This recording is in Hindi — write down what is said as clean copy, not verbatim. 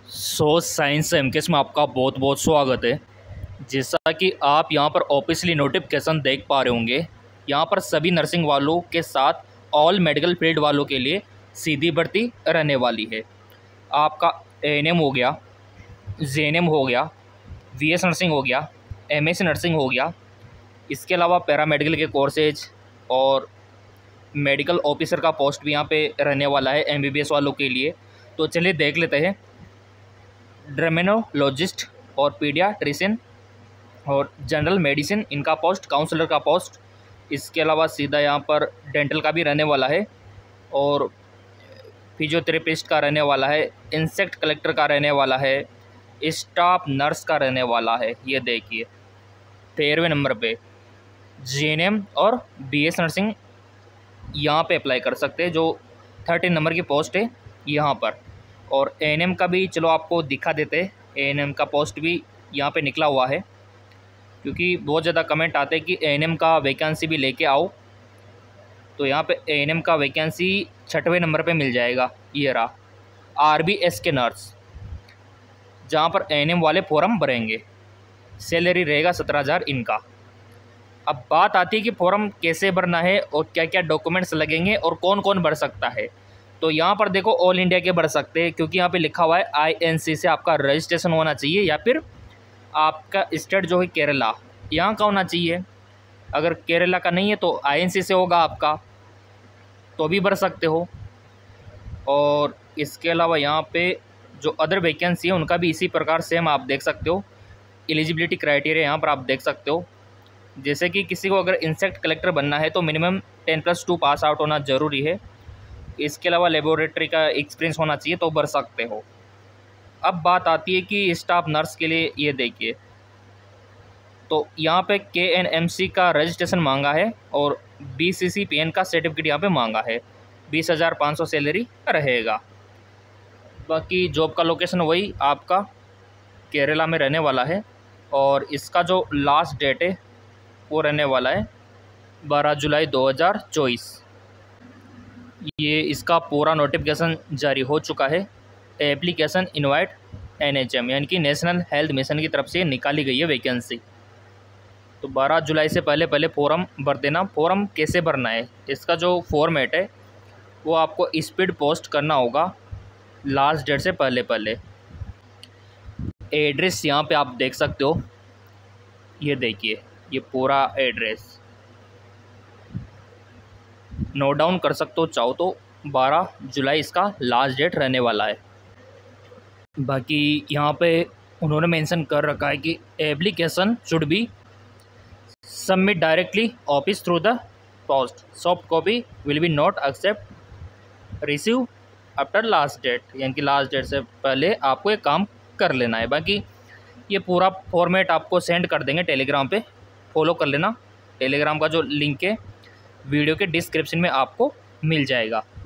साइंस एमकेएस में आपका बहुत बहुत स्वागत है। जैसा कि आप यहां पर ऑफिशियली नोटिफिकेशन देख पा रहे होंगे, यहां पर सभी नर्सिंग वालों के साथ ऑल मेडिकल फील्ड वालों के लिए सीधी भर्ती रहने वाली है। आपका एएनएम हो गया, जेएनएम हो गया, वीएस नर्सिंग हो गया, एमएससी नर्सिंग हो गया, इसके अलावा पैरामेडिकल के कोर्सेज और मेडिकल ऑफिसर का पोस्ट भी यहाँ पे रहने वाला है एमबीबीएस वालों के लिए। तो चलिए देख लेते हैं। ड्रमेनोलॉजिस्ट और पीडियाट्रिशियन और जनरल मेडिसिन इनका पोस्ट, काउंसलर का पोस्ट, इसके अलावा सीधा यहाँ पर डेंटल का भी रहने वाला है और फिजियोथेरेपिस्ट का रहने वाला है, इंसेक्ट कलेक्टर का रहने वाला है, स्टाफ नर्स का रहने वाला है। ये देखिए 13वें नंबर पे जीएनएम और बीएस नर्सिंग यहाँ पे अप्लाई कर सकते हैं, जो 13 नंबर की पोस्ट है यहाँ पर। और एएनएम का भी चलो आपको दिखा देते हैं। एएनएम का पोस्ट भी यहाँ पे निकला हुआ है, क्योंकि बहुत ज़्यादा कमेंट आते हैं कि एएनएम का वैकेंसी भी लेके आओ। तो यहाँ पे एएनएम का वैकेंसी 6वें नंबर पे मिल जाएगा। ये रहा आरबीएस के नर्स, जहाँ पर एएनएम वाले फॉर्म भरेंगे। सैलरी रहेगा 17,000 इनका। अब बात आती है कि फॉर्म कैसे भरना है और क्या क्या डॉक्यूमेंट्स लगेंगे और कौन कौन भर सकता है। तो यहाँ पर देखो ऑल इंडिया के भर सकते हैं, क्योंकि यहाँ पे लिखा हुआ है आईएनसी से आपका रजिस्ट्रेशन होना चाहिए, या फिर आपका स्टेट जो है केरला यहाँ का होना चाहिए। अगर केरला का नहीं है तो आईएनसी से होगा आपका, तो भी भर सकते हो। और इसके अलावा यहाँ पे जो अदर वैकेंसी है उनका भी इसी प्रकार सेम आप देख सकते हो। एलिजिबिलिटी क्राइटेरिया यहाँ पर आप देख सकते हो। जैसे कि किसी को अगर इंसेक्ट कलेक्टर बनना है तो मिनिमम 10+2 पास आउट होना ज़रूरी है। इसके अलावा लेबोरेटरी का एक्सपीरियंस होना चाहिए, तो भर सकते हो। अब बात आती है कि स्टाफ नर्स के लिए। ये देखिए, तो यहाँ पे केएनएमसी का रजिस्ट्रेशन मांगा है और बीसीसीपीएन का सर्टिफिकेट यहाँ पे मांगा है। 20,500 सैलरी रहेगा। बाकी जॉब का लोकेशन वही आपका केरला में रहने वाला है, और इसका जो लास्ट डेट है वो रहने वाला है 12 जुलाई 2024। ये इसका पूरा नोटिफिकेशन जारी हो चुका है। एप्लीकेशन इनवाइट एनएचएम यानी कि नेशनल हेल्थ मिशन की तरफ से निकाली गई है वैकेंसी। तो 12 जुलाई से पहले पहले फॉर्म भर देना। फॉर्म कैसे भरना है, इसका जो फॉर्मेट है वो आपको स्पीड पोस्ट करना होगा लास्ट डेट से पहले पहले। एड्रेस यहाँ पे आप देख सकते हो। ये देखिए, ये पूरा एड्रेस नोट डाउन कर सकते हो चाहो तो। 12 जुलाई इसका लास्ट डेट रहने वाला है। बाकी यहाँ पे उन्होंने मेंशन कर रखा है कि application should be submit directly office through the post. Soft copy will be not accept receive after last date, यानी कि लास्ट डेट से पहले आपको ये काम कर लेना है। बाकी ये पूरा फॉर्मेट आपको सेंड कर देंगे टेलीग्राम पे, फॉलो कर लेना। टेलीग्राम का जो लिंक है वीडियो के डिस्क्रिप्शन में आपको मिल जाएगा।